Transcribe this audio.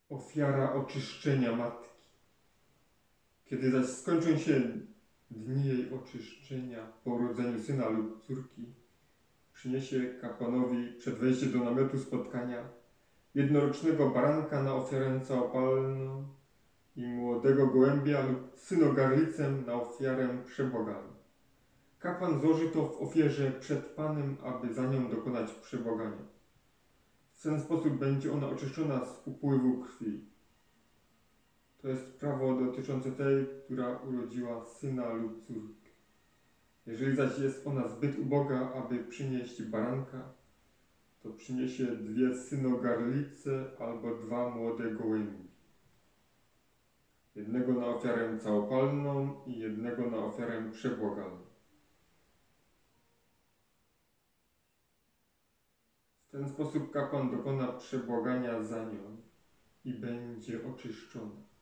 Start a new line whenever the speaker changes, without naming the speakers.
Ofiara oczyszczenia matki. Kiedy zaś skończą się dni jej oczyszczenia po urodzeniu syna lub córki, przyniesie kapłanowi przed wejściem do namiotu spotkania jednorocznego baranka na ofiarę całopalną i młodego gołębia lub synogarlicę na ofiarę przebłaganą. Kapłan złoży to w ofierze przed Panem, aby za nią dokonać przebłagania. W ten sposób będzie ona oczyszczona z upływu krwi. To jest prawo dotyczące tej, która urodziła syna lub córkę. Jeżeli zaś jest ona zbyt uboga, aby przynieść baranka, to przyniesie 2 synogarlice albo 2 młode gołębie. Jednego na ofiarę całopalną i jednego na ofiarę przebłaganą. W ten sposób kapłan dokona przebłagania za nią i będzie oczyszczona.